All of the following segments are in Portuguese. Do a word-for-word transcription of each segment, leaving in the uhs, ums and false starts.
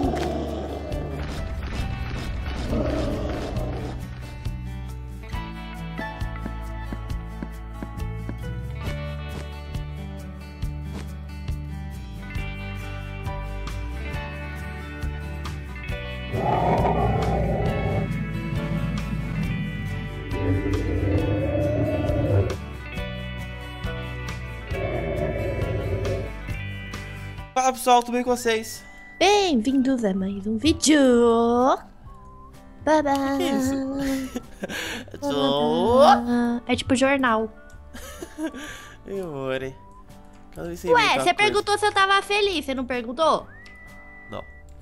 Fala pessoal, tudo bem com vocês? Bem-vindos a mais um vídeo. Babá. Que isso? É tipo jornal. Eu morei. Ué, você perguntou se eu tava feliz, você não perguntou? Não.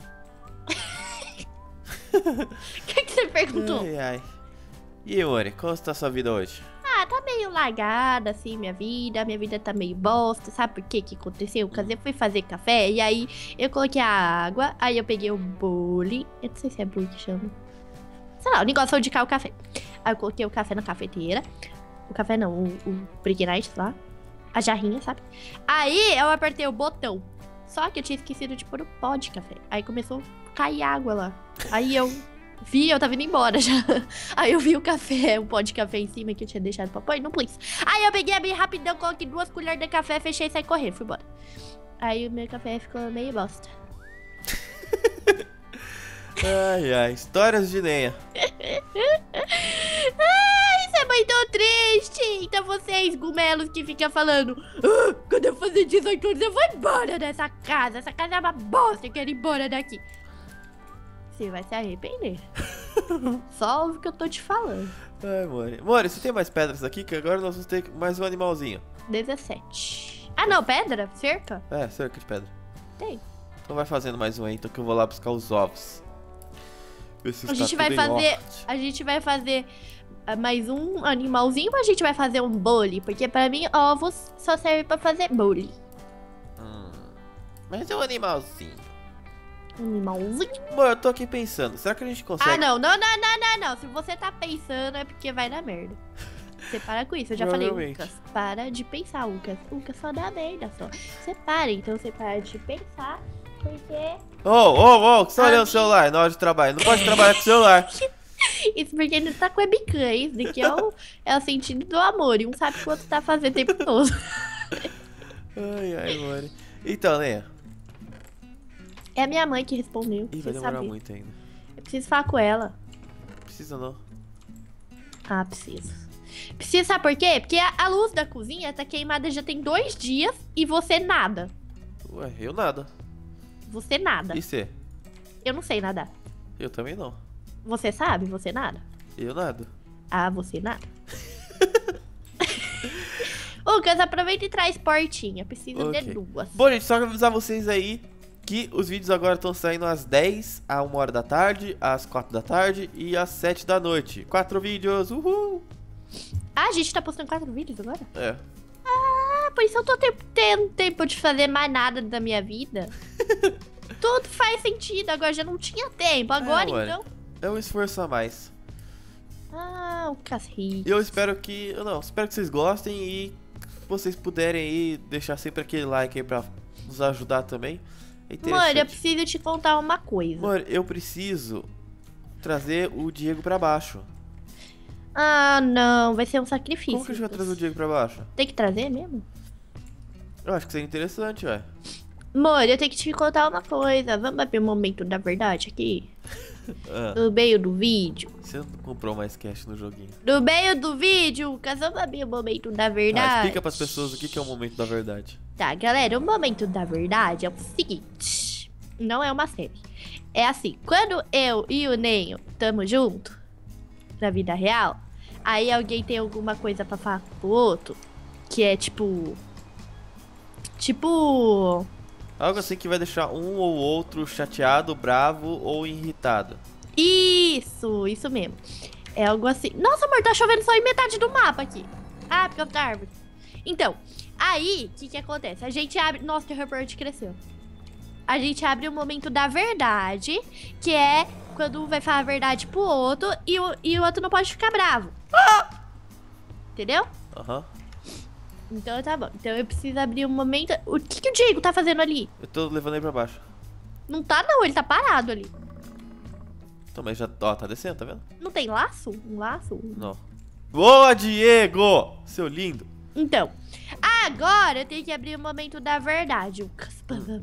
O que, que você perguntou? Ai, ai. E aí, Mori, como está a sua vida hoje? Ah, tá meio largada, assim, minha vida. Minha vida tá meio bosta. Sabe por que que aconteceu? Porque eu fui fazer café e aí eu coloquei a água. Aí eu peguei o bule. Eu não sei se é bule que chama. Sei lá, o negócio de cá o café. Aí eu coloquei o café na cafeteira. O café não, o, o Brick Night lá. A jarrinha, sabe? Aí eu apertei o botão. Só que eu tinha esquecido de pôr o pó de café. Aí começou a cair água lá. Aí eu... vi, eu tava indo embora já. Aí eu vi o café, o pó de café em cima que eu tinha deixado pra pôr, não please. Aí eu peguei, abri rapidão, coloquei duas colheres de café, fechei e saí correndo, fui embora. Aí o meu café ficou meio bosta. Ai, ai, histórias de Neia. Ai, isso é muito triste. Então vocês, gumelos, que ficam falando ah, quando eu fazer dezoito anos eu vou embora dessa casa. Essa casa é uma bosta, eu quero ir embora daqui. Você vai se arrepender. Só ouve o que eu tô te falando. Ai, Mori. Mori, você tem mais pedras aqui? Que agora nós vamos ter mais um animalzinho. dezessete. Ah, não, pedra? Cerca? É, cerca de pedra. Tem. Então vai fazendo mais um aí, então que eu vou lá buscar os ovos. Ver se A está gente vai tudo em fazer. ordem. A gente vai fazer uh, mais um animalzinho ou a gente vai fazer um bole? Porque pra mim, ovos só serve pra fazer bole. Hum, mas é um animalzinho. Animalzinho? Bom, eu tô aqui pensando, será que a gente consegue... Ah, não, não, não, não, não, não. Se você tá pensando é porque vai dar merda. Você para com isso. Eu já falei, Provavelmente. Lucas, para de pensar, Lucas. Lucas só dá merda só. Você para, então você para de pensar, porque... Ô, ô, ô, que você tá olhando Ah, o celular na hora de trabalho? Não pode trabalhar com o celular. Isso porque ele tá com webcam, isso daqui é o, é o sentido do amor. E um sabe o que o outro tá fazendo o tempo todo. Ai, ai, mano. Então, né? É a minha mãe que respondeu. Ih, vai Preciso demorar saber. muito ainda. Eu preciso falar com ela. Precisa não. Ah, preciso. Precisa, sabe por quê? Porque a, a luz da cozinha tá queimada já tem dois dias e você nada. Ué, eu nada. Você nada. E você? Eu não sei nadar. Eu também não. Você sabe? Você nada. Eu nada. Ah, você nada. Lucas, aproveita e traz portinha. Preciso Ok. de duas. Bom, gente, só pra avisar vocês aí que os vídeos agora estão saindo às dez, à uma hora da tarde, às quatro da tarde e às sete da noite. Quatro vídeos, uhul! Ah, a gente tá postando quatro vídeos agora? É. Ah, por isso eu tô te- tendo tempo de fazer mais nada da minha vida. Tudo faz sentido. Agora já não tinha tempo. Agora, É, então... É um esforço a mais. Ah, o Casri. E eu espero que... Eu não, espero que vocês gostem e vocês puderem aí deixar sempre aquele like aí pra nos ajudar também. É Mano, eu interessante. preciso te contar uma coisa. Mano, eu preciso trazer o Diego pra baixo. Ah, não. Vai ser um sacrifício. Como que a gente vai trazer o Diego pra baixo? Tem que trazer mesmo? Eu acho que seria interessante, ué. Mano, eu tenho que te contar uma coisa. Vamos abrir o momento da verdade aqui? Ah, No meio do vídeo. você não comprou mais cash no joguinho. No meio do vídeo, Lucas, vamos abrir o momento da Ah, verdade. explica pras pessoas o que que é o momento da verdade. Tá, galera, o momento da verdade é o seguinte. Não é uma série. É assim, quando eu e o Nenho tamo junto, na vida real, aí alguém tem alguma coisa pra falar pro outro, que é tipo... Tipo... Algo assim que vai deixar um ou outro chateado, bravo ou irritado. Isso, isso mesmo. É algo assim. Nossa, amor, tá chovendo só em metade do mapa aqui. Ah, porque eu da árvore. Então, aí, o que que acontece? A gente abre... Nossa, que o report cresceu. A gente abre o momento da verdade, que é quando um vai falar a verdade pro outro e o, e o outro não pode ficar bravo. Entendeu? Aham. Então tá bom. Então eu preciso abrir um momento... O que que o Diego tá fazendo ali? Eu tô levando ele pra baixo. Não tá não, ele tá parado ali. Então, mas já, ó, tá descendo, tá vendo? Não tem laço? Um laço? Não. Boa, Diego! Seu lindo. Então, agora eu tenho que abrir o momento da verdade. Lucas.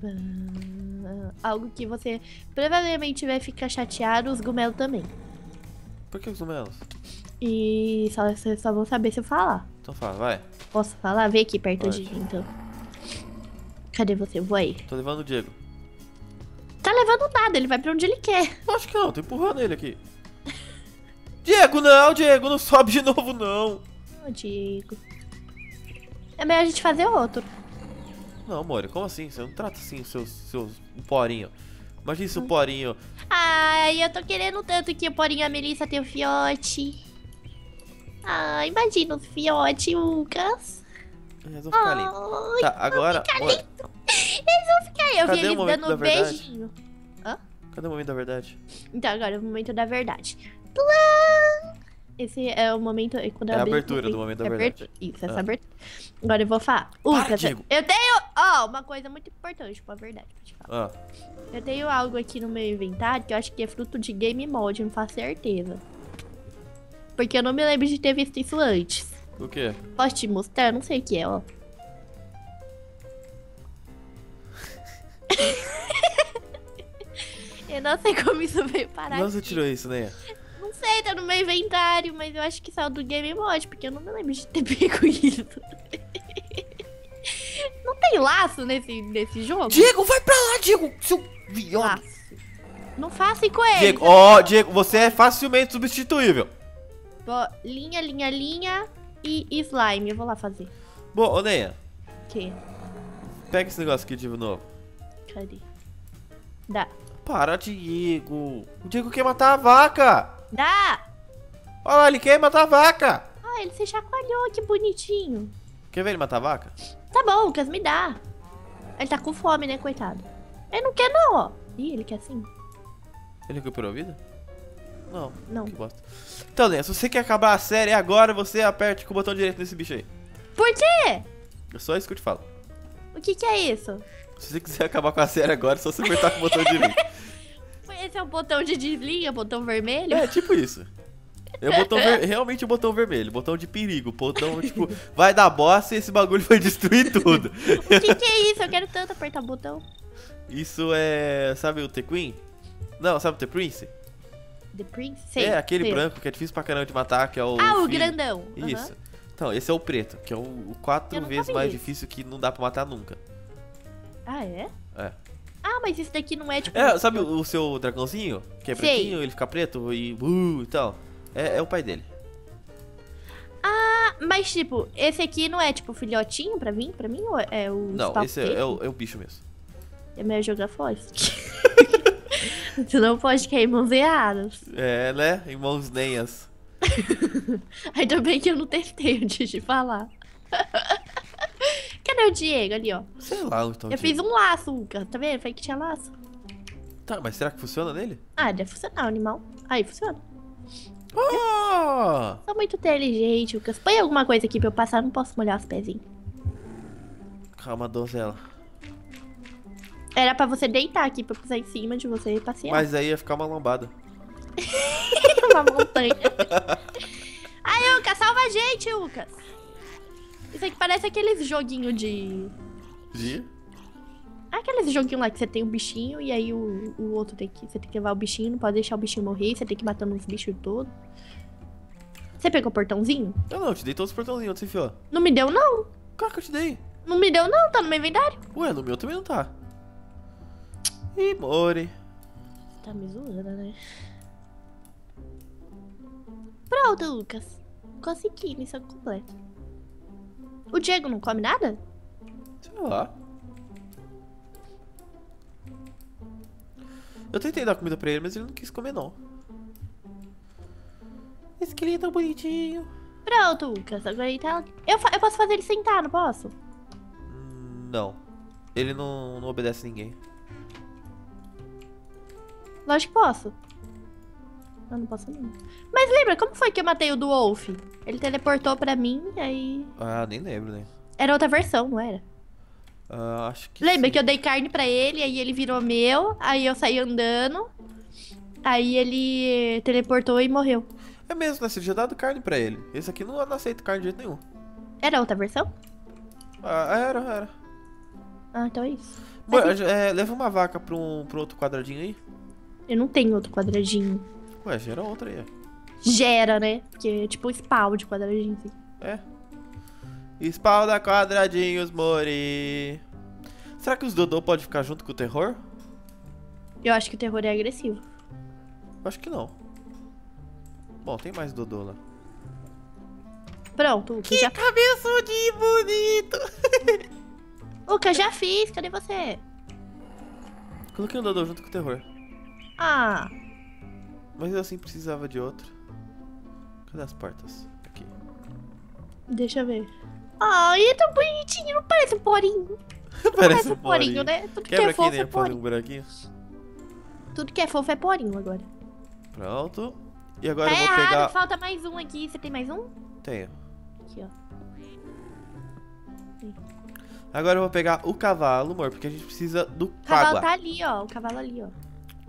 Algo que você provavelmente vai ficar chateado, os Gumelo também. Por que os numeros? E só, vocês só vão saber se eu falar. Então fala, vai. Posso falar? Vem aqui perto Pode. de mim, então. Cadê você? Vou aí. Tô levando o Diego. Tá levando nada, ele vai pra onde ele quer. Acho que não, tô empurrando ele aqui. Diego, não, Diego, não sobe de novo, não. Ô, Diego. É melhor a gente fazer outro. Não, Mori, como assim? Você não trata assim os seus, seus um porinho. Imagina se o porinho... Ai, eu tô querendo tanto que o Porinho e a Melissa tenham fiote. Ai, imagina os fiote, Lucas. Eles vão ficar ali. Ai, Tá, agora... Mori, eles vão ficar aí. Eu Cadê vi o eles momento dando da um verdade? beijinho. cadê o momento da verdade? Então, agora é o momento da verdade. Plã! Esse é o momento... É, quando eu É a abri o abertura do momento da é verdade. abertura. Isso, essa Ah. abertura. Agora eu vou falar. Para, Lucas, Diego. eu tenho... Ó, uma coisa muito importante, pra verdade, pra te falar. Ah, Eu tenho algo aqui no meu inventário que eu acho que é fruto de game mod, não faço certeza. Porque eu não me lembro de ter visto isso antes. o quê? Posso te mostrar? Eu não sei o que é, ó. Eu não sei como isso veio parar Não, você aqui. tirou isso, né? Não sei, tá no meu inventário, mas eu acho que saiu do game mod, porque eu não me lembro de ter pego isso. Não tem laço nesse, nesse jogo? Diego, vai pra lá, Diego, seu viado. Laço. Não faça com ele. Diego, ó, Diego, você é facilmente substituível. Ó, linha, linha, linha e slime. Eu vou lá fazer. Bom, ô Neia, O quê? pega esse negócio aqui de novo. Cadê? Dá. Para, Diego. O Diego quer matar a vaca. Dá! Olha lá, ele quer matar a vaca. Ah, ele se chacoalhou, que bonitinho. Quer ver ele matar a vaca? Tá bom, Lucas, me dá. Ele tá com fome, né, coitado? Ele não quer não, ó. Ih, ele quer sim. Ele recuperou a vida? Não. Não. Que bosta. Então, Neia, se você quer acabar a série agora, você aperte com o botão direito nesse bicho aí. Por quê? É só isso que eu te falo. O que que é isso? Se você quiser acabar com a série agora, é só você apertar com o botão direito. Esse é o botão de desliga, botão vermelho? É, tipo isso. É o botão ver... realmente o botão vermelho, botão de perigo, botão, tipo, vai dar bosta e esse bagulho vai destruir tudo. O que que é isso? Eu quero tanto apertar o botão. Isso é, sabe o The-Queen? Não, sabe o The Prince? The Prince? Sei, É, aquele sei. branco que é difícil pra caramba de matar, que é o Ah, o filho. grandão. Isso. Aham. Então, esse é o preto, que é o, o quatro Eu nunca vezes vi mais esse. difícil que não dá pra matar nunca. Ah, é? É. Ah, mas isso daqui não é tipo... É, sabe o, o seu dragãozinho? Que é Sei. pretinho, ele fica preto e uh, e tal. É, é o pai dele. Ah, mas tipo, esse aqui não é tipo filhotinho pra mim? Pra mim ou é o... Não, Spawn esse é, Cake? é o, é o bicho mesmo. É melhor jogar fora. Tu não pode cair em mãos erradas. É, né? Irmãos Neias. Ainda bem que eu não testei antes de falar. Cadê o Diego ali, ó? Sei lá onde tá o Eu fiz um laço, Lucas. Tá vendo? Falei que tinha laço. Tá, mas será que funciona nele? Ah, deve funcionar o animal. Aí, funciona. Oh! Sou muito inteligente, Lucas. Põe alguma coisa aqui pra eu passar. Não posso molhar os pezinhos. Calma, donzela. Era pra você deitar aqui pra eu pisar em cima de você e passear. Mas aí ia ficar uma lombada. Uma montanha. Ai, Lucas, salva a gente, Lucas. Isso aqui parece aqueles joguinhos de... De? Aqueles joguinhos lá que você tem um bichinho e aí o, o outro tem que... Você tem que levar o bichinho, não pode deixar o bichinho morrer. Você tem que ir matando os bichos todos. Você pegou o portãozinho? Eu não, eu te dei todos os portãozinhos, onde você enfiou? Não me deu, não. Claro que eu te dei. Não me deu, não. Tá no meu inventário. Ué, no meu também não tá. Ih, more. Tá me zoando, né? Pronto, Lucas. Consegui, missão completa. O Diego não come nada? Sei lá. Eu tentei dar comida pra ele, mas ele não quis comer, não. Esse que é tão bonitinho. Pronto, Lucas. Agora ele tá... Eu, fa- eu posso fazer ele sentar, não posso? Hum, Não. Ele não, não obedece ninguém. Lógico que posso. Eu não posso não. Mas lembra, como foi que eu matei o do Wolf? Ele teleportou pra mim, aí... Ah, nem lembro, né? Era outra versão, não era? Ah, acho que Lembra sim. que eu dei carne pra ele, aí ele virou meu, aí eu saí andando, aí ele teleportou e morreu. É mesmo, né? Você já dado carne pra ele. Esse aqui não, não aceita carne de jeito nenhum. Era outra versão? Ah, era, era. Ah, então é isso. Bom, Mas, é, leva uma vaca pra um pro outro quadradinho aí. eu não tenho outro quadradinho. Ué, gera outra aí, ó. Gera, né? Porque é tipo spawn de quadradinho, assim. É. Espalda quadradinhos, Mori. Será que os Dodô podem ficar junto com o terror? Eu acho que o terror é agressivo. Acho que não. Bom, tem mais Dodô lá. Pronto, o que já... cabeçudinho bonito! O que eu já fiz, cadê você? Coloquei o Dodô junto com o terror. Ah, Mas eu assim precisava de outro. Cadê as portas? Aqui. deixa eu ver. Ai, é tão bonitinho, não parece um porinho. Parece um porinho, porinho, né? Tudo que Quebra é aqui, fofo né? é Pra fazer um porinho. buraquinho. Tudo que é fofo é porinho agora. Pronto. E agora Tá eu vou errado, pegar... falta mais um aqui. Você tem mais um? Tenho. Aqui, ó. Agora eu vou pegar o cavalo, amor, porque a gente precisa do O cavalo Pagua. tá ali, ó. O cavalo ali, ó.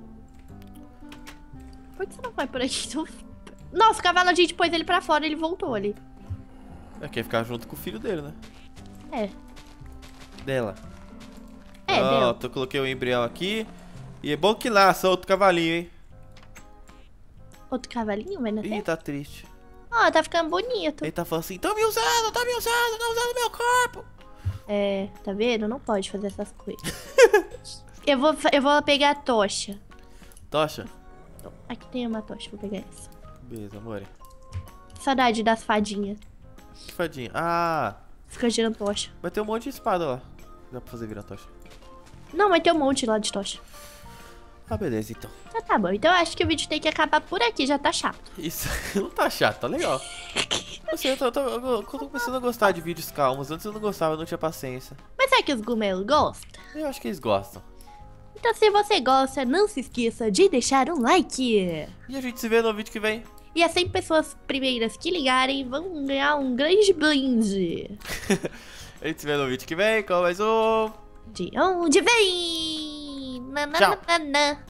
Por que você não vai por aqui? Então... Nossa, o cavalo a gente pôs ele pra fora, ele voltou ali. É, quer ficar junto com o filho dele, né? É. Dela. É, Pronto, eu coloquei o embrião aqui. E é bom que nasça outro cavalinho, hein? Outro cavalinho vai nascer? Ih, tá triste. Ó, tá ficando bonito. Ele tá falando assim, tão me usando, tá me usando, tá usando meu corpo. É, tá vendo? Não pode fazer essas coisas. eu, vou, fa- eu vou pegar a tocha. Tocha? Aqui tem uma tocha, vou pegar essa. Beleza, amor. Saudade das fadinhas. Que fadinha. Ah, Fica girando tocha. vai ter um monte de espada lá. Dá pra fazer virar tocha. Não, vai ter um monte lá de tocha. Ah, beleza, então. Ah, tá bom. Então eu acho que o vídeo tem que acabar por aqui, já tá chato. Isso não tá chato, tá legal. Não sei, eu tô, eu tô- eu tô começando a gostar de vídeos calmos. Antes eu não gostava, eu não tinha paciência. Mas será que os Gumel gostam? Eu acho que eles gostam. Então se você gosta, não se esqueça de deixar um like. E a gente se vê no vídeo que vem. E as cem pessoas primeiras que ligarem vão ganhar um grande brinde. A gente se vê no vídeo que vem com mais um. De onde vem? Tchau. Nananana.